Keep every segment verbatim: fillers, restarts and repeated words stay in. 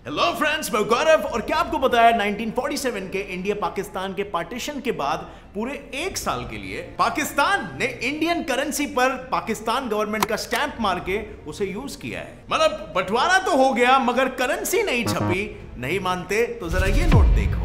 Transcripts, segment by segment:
Hello friends, मैं गौरव। और क्या आपको पता है नाइनटीन फोर्टी सेवन के इंडिया पाकिस्तान के पार्टीशन के बाद पूरे एक साल के लिए पाकिस्तान ने इंडियन करेंसी पर पाकिस्तान गवर्नमेंट का स्टैंप मार के उसे यूज किया है। मतलब बंटवारा तो हो गया मगर करेंसी नहीं छपी। नहीं मानते तो जरा ये नोट देखो।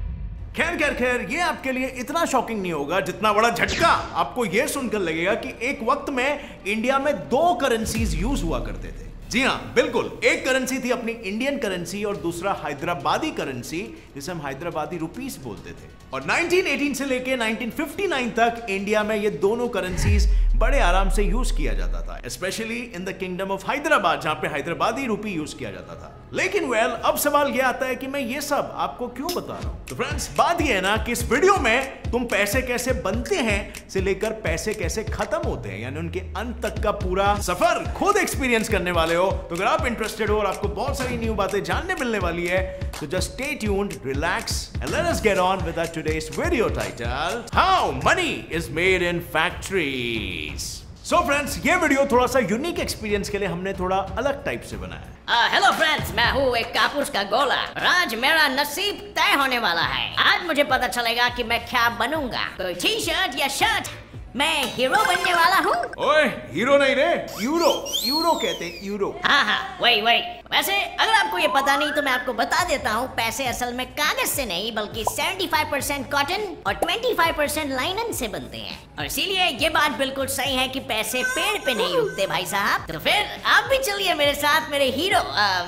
खैर खैर खैर ये आपके लिए इतना शॉकिंग नहीं होगा जितना बड़ा झटका आपको ये सुनकर लगेगा कि एक वक्त में इंडिया में दो करेंसीज यूज हुआ करते थे। जी हाँ, बिल्कुल। एक करेंसी थी अपनी इंडियन करेंसी और दूसरा हैदराबादी करेंसी, जिसे हम हैदराबादी रुपीस बोलते थे। और नाइनटीन एटीन से लेके नाइनटीन फिफ्टी नाइन तक इंडिया में ये दोनों करेंसीज बड़े आराम से यूज किया जाता था, specially in the kingdom of Hyderabad, जहां पे हैदराबादी रुपी यूज किया जाता था। लेकिन वेल well, अब सवाल ये आता है कि मैं ये सब आपको क्यों बता रहा हूं। तो फ्रेंड्स, बात ये है ना कि इस वीडियो में तुम पैसे कैसे बनते हैं से लेकर पैसे कैसे खत्म होते हैं, यानी उनके अंत तक का पूरा सफर खुद एक्सपीरियंस करने वाले हो। तो अगर आप इंटरेस्टेड हो और आपको बहुत सारी न्यू बातें जानने मिलने वाली है तो just stay tuned, relax and let us get on with our today's video title, how money is made in factories. So friends, ये वीडियो थोड़ा सा यूनिक एक्सपीरियंस के लिए हमने थोड़ा अलग टाइप से बनाया है। हेलो फ्रेंड्स, मैं हूँ एक कापूस का गोला। आज मेरा नसीब तय होने वाला है। आज मुझे पता चलेगा कि मैं क्या बनूंगा। कोई टी शर्ट या शर्ट, मैं हीरो बनने वाला हूँ। ओए, हीरो नहीं रे, यूरो। यूरो कहते हैं, यूरो। हाँ हाँ, वही वही। वैसे अगर आपको ये पता नहीं तो मैं आपको बता देता हूँ, पैसे असल में कागज से नहीं बल्कि पचहत्तर परसेंट कॉटन और पच्चीस परसेंट लाइनन से बनते हैं। और इसीलिए ये बात बिल्कुल सही है कि पैसे पेड़ पे नहीं उगते भाई साहब। तो फिर आप भी चलिए मेरे साथ मेरे हीरो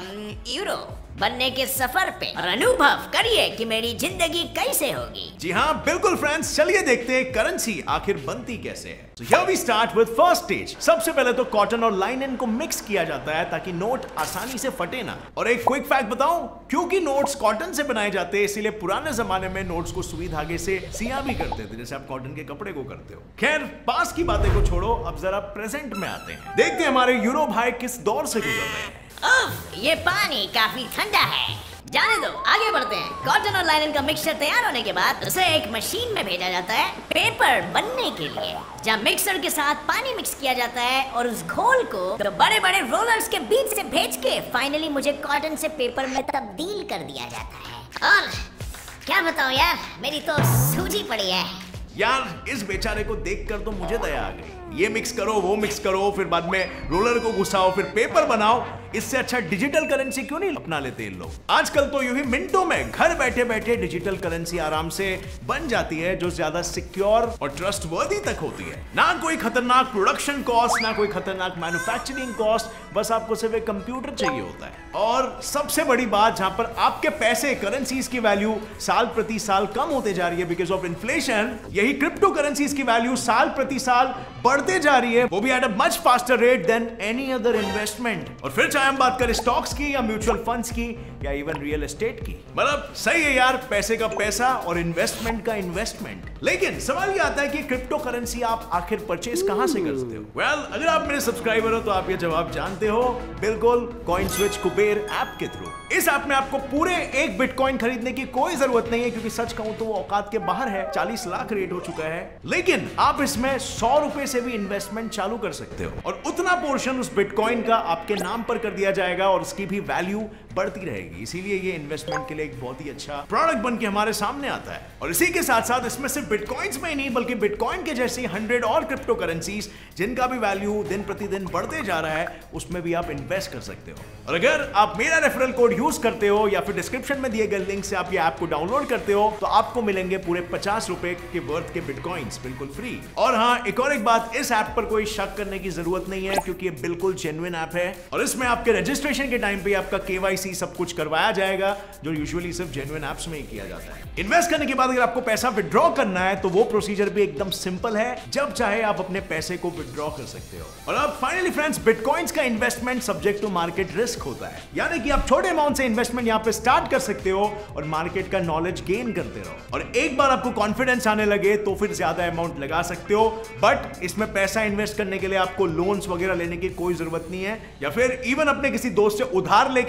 यूरो बनने के सफर पे और अनुभव करिए कि मेरी जिंदगी कैसे होगी। जी हाँ, बिल्कुल फ्रेंड्स, चलिए देखते हैं करेंसी आखिर बनती कैसे है। So here we start with first stage। सबसे पहले तो कॉटन और लाइनन को मिक्स किया जाता है ताकि नोट आसानी से फटे ना। और एक क्विक फैक्ट बताऊं, क्योंकि नोट्स कॉटन से बनाए जाते हैं इसीलिए पुराने जमाने में नोट्स को सुई धागे से सिया भी करते थे, जैसे आप कॉटन के कपड़े को करते हो। खैर, पास की बातें को छोड़ो, अब जरा प्रेजेंट में आते हैं। देखते हैं हमारे यूरो भाई किस दौर से गुजर रहे हैं। उफ, ये पानी काफी ठंडा है। जाने दो, आगे बढ़ते हैं। कॉटन और लाइनन का मिक्सचर तैयार होने के बाद उसे एक मशीन में भेजा जाता है पेपर बनने के लिए, जब मिक्सर के साथ पानी मिक्स किया जाता है और उस घोल को तो बड़े बड़े रोलर्स के बीच से भेज के फाइनली मुझे कॉटन से पेपर में तब्दील कर दिया जाता है। और क्या बताऊं यार, मेरी तो सूजी पड़ी है। यार, इस बेचारे को देखकर तो मुझे दया आ गई। ये मिक्स करो, वो मिक्स करो, फिर बाद में रोलर को घुसाओ, फिर पेपर बनाओ। इससे अच्छा डिजिटल करेंसी क्यों नहीं अपना लेते इन लोग। आजकल तो यूं ही मिनटों में घर बैठे बैठे डिजिटल करेंसी आराम से बन जाती है, जो ज्यादा सिक्योर और ट्रस्टवर्दी तक होती है। ना कोई खतरनाक प्रोडक्शन कॉस्ट, ना कोई खतरनाक मैन्युफैक्चरिंग कॉस्ट, बस आपको सिर्फ एक कंप्यूटर चाहिए होता है। और सबसे बड़ी बात, जहां पर आपके पैसे, करेंसीज की वैल्यू साल प्रति साल कम होते जा रही है बिकॉज ऑफ इन्फ्लेशन, यही क्रिप्टो करेंसीज की वैल्यू साल प्रति साल बढ़ते जा रही है, वो भी at a much faster rate than any other investment. और फिर चाहे हम बात करें स्टॉक्स की या म्यूचुअल फंड्स की या इवन रियल एस्टेट की, मतलब सही है यार, पैसे का पैसा और इन्वेस्टमेंट का इन्वेस्टमेंट। लेकिन सवाल ये आता है कि क्रिप्टो करेंसी आप आखिर परचेज कहां से करते हो। वेल well, अगर आप मेरे सब्सक्राइबर हो तो आप ये जवाब जानते हो, बिल्कुल कॉइन स्विच कुबेर ऐप के थ्रू। इस ऐप में आपको पूरे एक बिटकॉइन खरीदने की कोई जरूरत नहीं है, क्योंकि सच कहूं तो वो औकात के बाहर है, चालीस लाख रेट हो चुका है। लेकिन आप इसमें सौ रुपए से भी इन्वेस्टमेंट चालू कर सकते हो और उतना पोर्शन उस बिटकॉइन का आपके नाम पर कर दिया जाएगा और उसकी भी वैल्यू बढ़ती रहेगी। इसीलिए ये इन्वेस्टमेंट के लिए एक बहुत ही अच्छा प्रोडक्ट बन के हमारे सामने आता है। और इसी के साथ साथ इसमें सिर्फ बिटकॉइंस में ही नहीं बल्कि बिटकॉइन के जैसी हंड्रेड और क्रिप्टो करेंसीज जिनका भी वैल्यू दिन प्रतिदिन बढ़ते जा रहा है, उसमें भी आप इन्वेस्ट कर सकते हो। और अगर आप मेरा रेफरल कोड यूज करते हो या फिर डिस्क्रिप्शन में दिए गए लिंक से आप ये ऐप को डाउनलोड करते हो तो आपको मिलेंगे पूरे पचास रुपए के वर्थ के बिटकॉइंस बिल्कुल फ्री। और हाँ, एक और एक बात, इस ऐप पर कोई शक करने की जरूरत नहीं है क्योंकि ये बिल्कुल जेन्युइन ऐप है और इसमें आपके रजिस्ट्रेशन के टाइम पे आपका केवाईसी सब कुछ करवाया जाएगा, जो यूजुअली सिर्फ जेन्युइन ऐप्स में ही किया जाता है। इन्वेस्ट करने के बाद अगर आपको पैसा विड्रॉ करना है तो वो प्रोसीजर भी एकदम सिंपल है, जब चाहे आप अपने पैसे को विड्रॉ कर सकते हो। और अब फाइनली फ्रेंड्स, बिटकॉइंस का investment subject to market risk होता है, यानी कि आप छोटे अमाउंट से इन्वेस्टमेंट यहाँ पे स्टार्ट कर सकते हो और मार्केट का नॉलेज गेन करते रहो। और एक बार आपको कॉन्फिडेंस आने लगे तो फिर ज्यादा अमाउंट लगा सकते हो, बट इसमें पैसा इन्वेस्ट करने के लिए आपको लोन्स वगैरह लेने की कोई जरूरत नहीं है, या फिर इवन अपने किसी दोस्त से उधार लेके यहाँ पे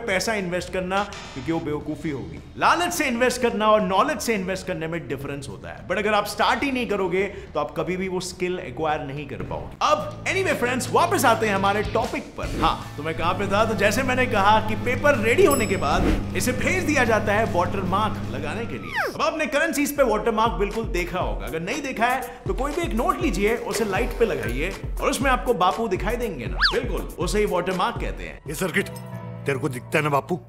पैसा इन्वेस्ट करना, क्योंकि वो बेवकूफी होगी। लालच से इन्वेस्ट करना और नॉलेज से इन्वेस्ट करने में डिफरेंस होता है, बट अगर आप स्टार्ट ही नहीं करोगे तो आप कभी भी वो स्किल एक्वायर नहीं कर पाओगे। अब एनीवे फ्रेंड्स, वापस आते हैं हमारे टॉपिक पर। हाँ, तो मैं कहां पे था? तो जैसे मैंने कहा कि पेपर रेडी होने के बाद इसे भेज दिया जाता है वाटरमार्क लगाने के लिए। अब आपने करेंसीज पे वाटरमार्क बिल्कुल देखा होगा, अगर नहीं देखा है तो कोई भी एक नोट लीजिए, उसे लाइट पे लगाइए और उसमें आपको बापू दिखाई देंगे ना, बिल्कुल उसे ही वाटरमार्क कहते हैं। ये सर्किट तेरे को दिखता है ना बापू?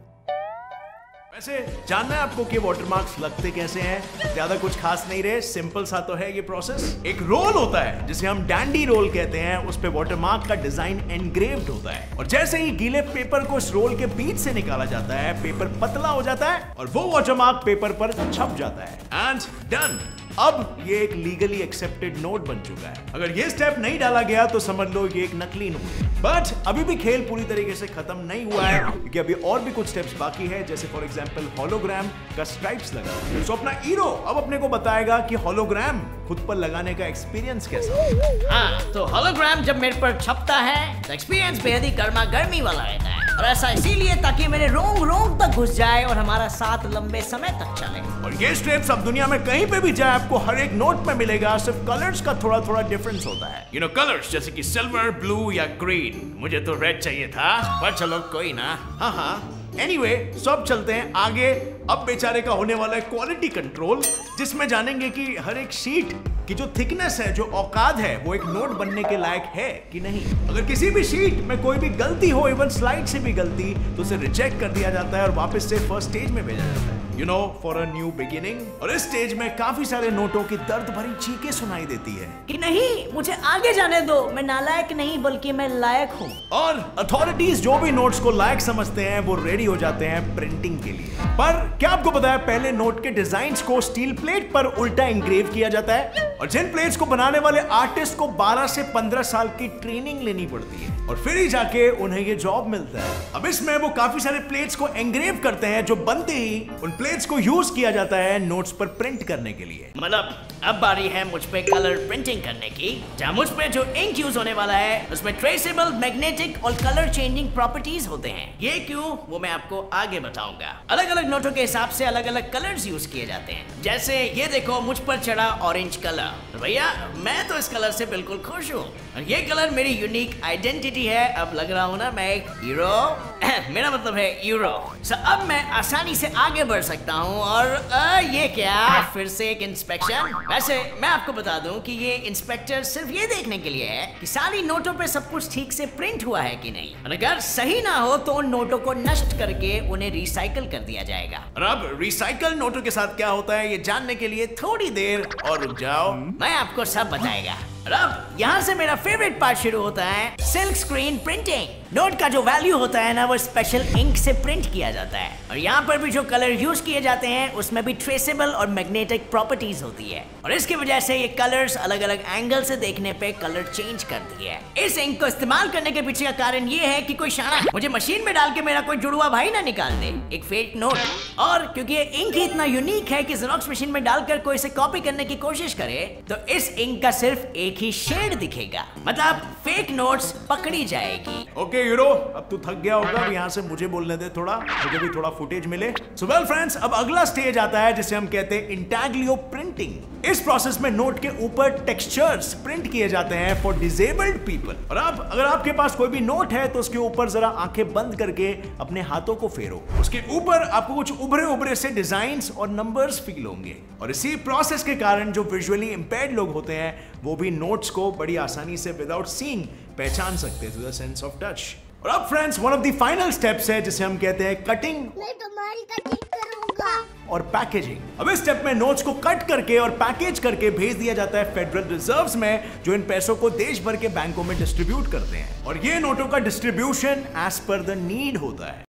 वैसे जानना है आपको कि वाटरमार्क्स लगते कैसे हैं? ज्यादा कुछ खास नहीं रहे, सिंपल सा तो है ये प्रोसेस। एक रोल होता है जिसे हम डैंडी रोल कहते हैं, उस पे वाटरमार्क का डिजाइन एनग्रेव्ड होता है और जैसे ही गीले पेपर को इस रोल के बीच से निकाला जाता है, पेपर पतला हो जाता है और वो वाटरमार्क पेपर पर छप जाता है। And done. अब ये एक लीगली एक्सेप्टेड नोट बन चुका है। अगर ये स्टेप नहीं डाला गया तो समझ लो ये एक नकली नोट है। बट अभी भी खेल पूरी तरीके से खत्म नहीं हुआ है, क्योंकि अभी और भी कुछ स्टेप्स बाकी है, जैसे फॉर एग्जांपल होलोग्राम का स्ट्राइप्स लगा। तो अपना हीरो अब अपने को बताएगा कि होलोग्राम खुद पर लगाने का एक्सपीरियंस कैसा है। हाँ, तो होलोग्राम जब मेरे पर छपता है तो एक्सपीरियंस बेहद ही गर्मा गर्मी वाला रहता है, और ऐसा इसीलिए ताकि मेरे रोंग रोंग तक घुस जाए और हमारा साथ लंबे समय तक चले। और ये स्टेप्स अब दुनिया में कहीं पे भी जाए आपको हर एक नोट में मिलेगा, सिर्फ कलर्स का थोड़ा थोड़ा डिफरेंस होता है। यू नो कलर्स जैसे कि सिल्वर, ब्लू या ग्रीन। मुझे तो रेड चाहिए था, पर चलो कोई ना। हाँ हाँ एनीवे anyway, सब चलते हैं आगे। अब बेचारे का होने वाला है क्वालिटी कंट्रोल, जिसमें जानेंगे कि हर एक शीट की जो थिकनेस है, जो औकात है, वो एक नोट बनने के लायक है कि नहीं। अगर किसी भी शीट में कोई भी गलती हो, इवन स्लाइड से भी गलती, तो उसे रिजेक्ट कर दिया जाता है और वापस से फर्स्ट स्टेज में भेजा जाता है, you know for a new beginning. और इस स्टेज में काफी सारे नोटों की दर्द भरी चीखें सुनाई देती है कि नहीं, मुझे आगे जाने दो, मैं नालायक नहीं बल्कि मैं लायक हूँ। और अथॉरिटीज जो भी नोट्स को लायक समझते हैं वो रेडी हो जाते हैं प्रिंटिंग के लिए। पर क्या आपको पता है, पहले नोट के डिजाइन्स को स्टील प्लेट पर उल्टा इंग्रेव किया जाता है, और जिन प्लेट्स को बनाने वाले आर्टिस्ट को बारह से पंद्रह साल की ट्रेनिंग लेनी पड़ती है और फिर ही जाके उन्हें ये जॉब मिलता है। अब इसमें वो काफी सारे प्लेट्स को एंग्रेव करते हैं, जो बनते ही उन प्लेट्स को यूज किया जाता है नोट्स पर प्रिंट करने के लिए। मतलब अब बारी है मुझ पे कलर प्रिंटिंग करने की, जहाँ मुझ पे जो इंक यूज होने वाला है उसमें ट्रेसेबल, मैग्नेटिक और कलर चेंजिंग प्रॉपर्टीज होते हैं। ये क्यों, वो मैं आपको आगे बताऊंगा। अलग अलग नोटों के हिसाब से अलग अलग कलर्स यूज किए जाते हैं। जैसे ये देखो, मुझ पर चढ़ा ऑरेंज कलर, तो भैया मैं तो इस कलर से बिल्कुल खुश हूँ, और ये कलर मेरी यूनिक आइडेंटिटी है। अब लग रहा हूँ ना मैं एक हीरो, मेरा मतलब है यूरो। so, अब मैं आसानी से आगे बढ़ सकता हूँ। और आ, ये क्या, फिर से एक इंस्पेक्शन। वैसे मैं आपको बता दूं कि ये इंस्पेक्टर सिर्फ ये देखने के लिए है कि सारी नोटों पे सब कुछ ठीक से प्रिंट हुआ है कि नहीं, और अगर सही ना हो तो उन नोटों को नष्ट करके उन्हें रिसाइकल कर दिया जाएगा। और अब रिसाइकल नोटों के साथ क्या होता है, ये जानने के लिए थोड़ी देर और रुक जाओ, मैं आपको सब बताएगा। और अब यहाँ से मेरा फेवरेट पार्ट शुरू होता है, सिल्क स्क्रीन प्रिंटिंग। नोट का जो वैल्यू होता है ना, वो स्पेशल इंक से प्रिंट किया जाता है, और यहाँ पर भी जो कलर यूज किए जाते हैं उसमें भी ट्रेसेबल और मैग्नेटिक प्रॉपर्टीज होती है, और इसकी वजह से ये कलर्स अलग अलग एंगल से देखने पे कलर चेंज करती है। इस इंक को इस्तेमाल करने के पीछे का कारण ये है कि कोई शाना मुझे मशीन में डाल के मेरा कोई जुड़वा भाई ना निकाल दे एक फेक नोट। और क्योंकि ये इंक ही इतना यूनिक है कि जेरॉक्स मशीन में डालकर कोई इसे कॉपी करने की कोशिश करे तो इस इंक का सिर्फ एक ही शेड दिखेगा, मतलब फेक नोट्स पकड़ी जाएगी। ओके यूरो, अब तू थक गया होगा, अब यहाँ से मुझे बोलने दे थोड़ा, मुझे भी थोड़ा फुटेज मिले। सो वेल फ्रेंड्स, अब अगला स्टेज आता है जिसे हम कहते हैं इंटैग्लियो प्रिंटिंग। इस प्रोसेस में नोट के ऊपर टेक्सचर्स प्रिंट किए जाते हैं फॉर डिसेबल्ड पीपल। और अब अगर आपके पास कोई भी नोट है तो उसके ऊपर जरा आंखें बंद करके अपने हाथों को फेरो, उसके ऊपर आपको कुछ उभरे उभरे से डिजाइन्स और नंबर्स फील होंगे, और इसी प्रोसेस के कारण जो विजुअली इंपेयर्ड लोग होते हैं वो भी नोट्स को बड़ी आसानी से विदाउट सीइंग पहचान सकते हैं through the sense of touch. और अब friends, one of the final steps है जिसे हम कहते हैं कटिंग। मैं तुम्हारी कटिंग करूंगा। और पैकेजिंग। अब इस स्टेप में नोट्स को कट करके और पैकेज करके भेज दिया जाता है फेडरल रिजर्व्स में, जो इन पैसों को देश भर के बैंकों में डिस्ट्रीब्यूट करते हैं, और ये नोटों का distribution as per the need होता है।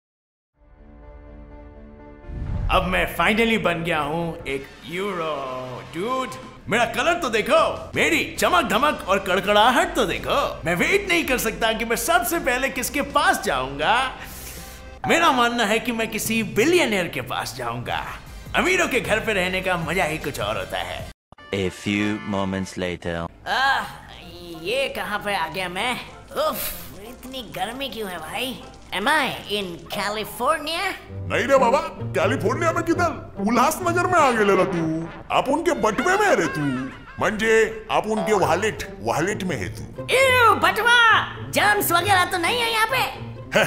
अब मैं फाइनली बन गया हूं एक यूरो डूड। मेरा कलर तो देखो, मेरी चमक धमक और कड़कड़ाहट तो देखो। मैं वेट नहीं कर सकता कि मैं सबसे पहले किसके पास जाऊंगा। मेरा मानना है कि मैं किसी बिलियनियर के पास जाऊंगा। अमीरों के घर पे रहने का मजा ही कुछ और होता है। A few moments later. आ, ये कहाँ पे आ गया मैं? उफ, इतनी गर्मी क्यों है भाई? Am I in California? नहीं रे बाबा, कॅलिफोर्निया में किधर? उल्हासनगर में आ गेलेला तू. आपण के बटवे में रे तू. म्हणजे आपण के वालेट वालेट में है तू. Ew, बटवा! जर्म्स वगैरह तो नहीं है यहाँ पे?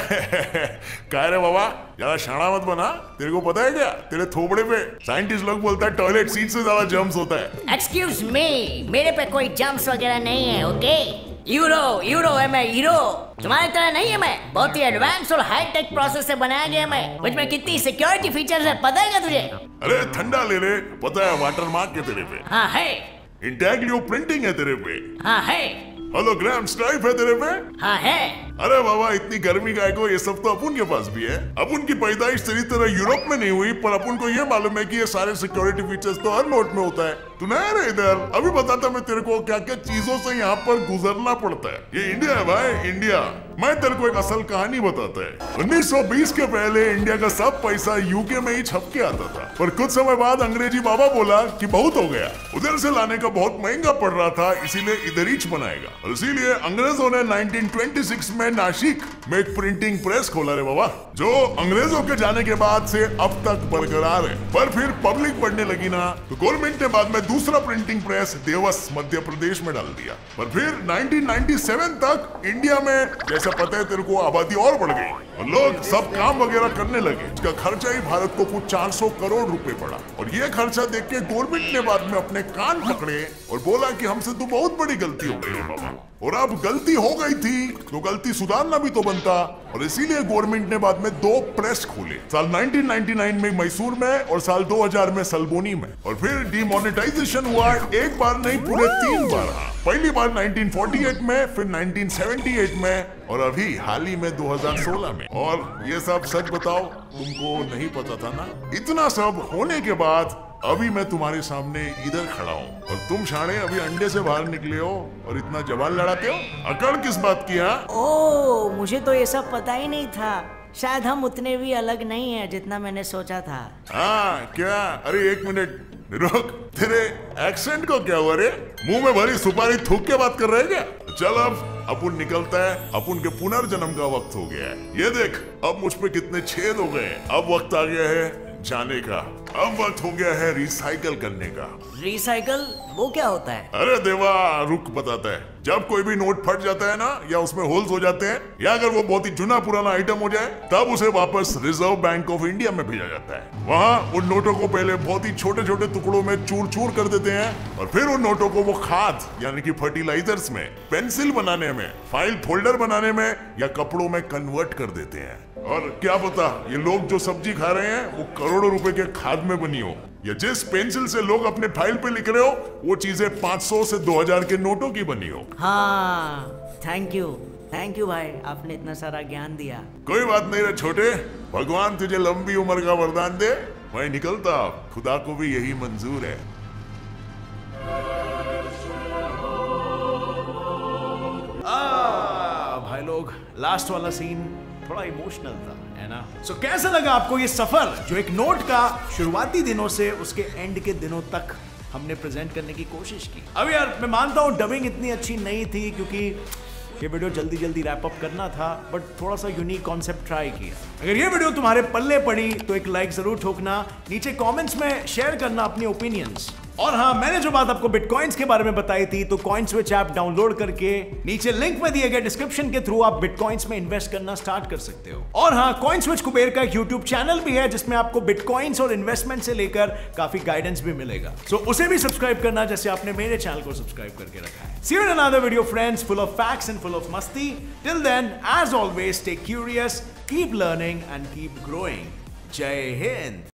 काय रे बाबा, ज्यादा शाना मत बना. तेरे को पता है क्या, तेरे थोबड़े पे साइंटिस्ट लोग बोलता है टॉयलेट सीट से ज्यादा जर्म्स होता है. Excuse me, मेरे पे कोई जर्म्स वगैरह नहीं है, ओके? यूरो यूरो है मैं हीरो. तुम्हारी तरह नहीं है मैं. बहुत ही एडवांस और हाई टेक प्रोसेस से बनाया गया मैं. मुझ में कितनी सिक्योरिटी फीचर्स है पता है क्या तुझे? अरे ठंडा ले ले, पता है वाटर मार्क के तेरे पे. हाँ है. इंटैग्लियो प्रिंटिंग है तेरे पे. हाँ है. होलोग्राम स्ट्राइप है तेरे पे. हाँ है. अरे बाबा, इतनी गर्मी का को ये सब तो अपन के पास भी है. अपन की पैदाइश तेरी तरह यूरोप में नहीं हुई, पर अपन को ये मालूम है कि ये सारे सिक्योरिटी फीचर्स तो हर नोट में होता है. तू नहीं रहे इधर, अभी बताता मैं तेरे को क्या क्या चीजों से यहाँ पर गुजरना पड़ता है. ये इंडिया है भाई, इंडिया. मैं तेरे को एक असल कहानी बताता है. उन्नीस सौ बीस के पहले इंडिया का सब पैसा यूके में ही छप के आता था, पर कुछ समय बाद अंग्रेजी बाबा बोला कि बहुत हो गया, उधर से लाने का बहुत महंगा पड़ रहा था, इसीलिए इधर ही बनाएगा. और इसीलिए अंग्रेजों ने नाइनटीन ट्वेंटी सिक्स में नासिक में एक प्रिंटिंग प्रेस खोला रे बाबा, जो अंग्रेजों के जाने के बाद से अब तक बरकरार है. पर फिर पब्लिक बढ़ने लगी ना, तो गवर्नमेंट ने बाद में दूसरा प्रिंटिंग प्रेस देवस मध्य प्रदेश में डाल दिया. पर फिर नाइनटीन नाइंटी सेवन तक इंडिया में, जैसा पता है तेरे को, आबादी और बढ़ गई और लोग सब काम वगैरह करने लगे. इसका खर्चा ही भारत को कुछ चार सौ करोड़ रुपए पड़ा. और ये खर्चा देख के गवर्नमेंट ने बाद में अपने कान पकड़े और बोला कि हमसे तो बहुत बड़ी गलती हो गई है बाबा. और अब गलती हो गई थी तो गलती सुधारना भी तो बनता, और इसीलिए गवर्नमेंट ने बाद में दो प्रेस खोले, साल नाइनटीन नाइंटी नाइन में मैसूर में और साल दो हज़ार में सल्बोनी में. और फिर डिमोनेटाइजेशन हुआ एक बार नहीं, पूरे तीन बार. पहली बार नाइनटीन फोर्टी एट में, फिर नाइनटीन सेवेंटी एट में, और अभी हाल ही में दो हज़ार सोलह में. और ये सब सच बताओ, तुमको नहीं पता था ना? इतना सब होने के बाद अभी मैं तुम्हारे सामने इधर खड़ा हूँ और तुम शाणे अभी अंडे से बाहर निकले हो और इतना जवान लड़ाते हो. अकड़ किस बात की? हाँ, ओह, मुझे तो ये सब पता ही नहीं था. शायद हम उतने भी अलग नहीं हैं जितना मैंने सोचा था. हाँ क्या? अरे एक मिनट रुक, तेरे एक्सेंट को क्या हुआ रे? मुंह में भरी सुपारी थूक के बात कर रहे क्या? चल अब अपन निकलता है, अपन के पुनर्जन्म का वक्त हो गया है. ये देख, अब मुझ पे कितने छेद हो गए. अब वक्त आ गया है जाने का. अब वक्त हो गया है रिसाइकल करने का. रिसाइकल? वो क्या होता है? अरे देवा, रुक बताता है. जब कोई भी नोट फट जाता है ना, या उसमें होल्स हो जाते हैं, या अगर वो बहुत ही चुना पुराना आइटम हो जाए, तब उसे वापस रिजर्व बैंक ऑफ इंडिया में भेजा जाता है. वहाँ उन नोटों को पहले बहुत ही छोटे छोटे टुकड़ों में चूर चूर कर देते हैं, और फिर उन नोटों को वो खाद यानी कि फर्टिलाइजर्स में, पेंसिल बनाने में, फाइल फोल्डर बनाने में, या कपड़ों में कन्वर्ट कर देते हैं. और क्या पता ये लोग जो सब्जी खा रहे हैं वो करोड़ों रुपए के खाद में बनी हो, या जिस पेंसिल से लोग अपने फाइल पे लिख रहे हो वो चीजें पाँच सौ से दो हज़ार के नोटों की बनी हो. हाँ, थैंक यू थैंक यू भाई, आपने इतना सारा ज्ञान दिया. कोई बात नहीं रे छोटे, भगवान तुझे लंबी उम्र का वरदान दे. मैं निकलता, खुदा को भी यही मंजूर है. आ, भाई लोग, लास्ट वाला सीन थोड़ा इमोशनल था, है ना? सो so, कैसा लगा आपको ये सफर जो एक नोट का शुरुआती दिनों से उसके एंड के दिनों तक हमने प्रेजेंट करने की कोशिश की? अब यार मैं मानता हूँ डबिंग इतनी अच्छी नहीं थी, क्योंकि ये वीडियो जल्दी जल्दी रैप अप करना था, बट थोड़ा सा यूनिक कॉन्सेप्ट ट्राई किया. अगर ये वीडियो तुम्हारे पल्ले पड़ी तो एक लाइक जरूर ठोकना, नीचे कमेंट्स में शेयर करना अपनी ओपिनियंस. और हाँ, मैंने जो बात आपको बिटकॉइंस के बारे में बताई थी, तो कॉइनस्विच ऐप डाउनलोड करके नीचे लिंक में दिए गए डिस्क्रिप्शन के थ्रू आप बिटकॉइंस में इन्वेस्ट करना स्टार्ट कर सकते हो. और हाँ, कॉइनस्विच कुबेर का एक यूट्यूब चैनल भी है जिसमें आपको बिटकॉइंस और इन्वेस्टमेंट से लेकर काफी गाइडेंस भी मिलेगा. सो so, उसे भी सब्सक्राइब करना जैसे आपने मेरे चैनल को सब्सक्राइब करके रखा है. See you in another video friends, full of facts and full of masti. Till then, as always, stay curious, keep learning and keep growing. Jai Hind.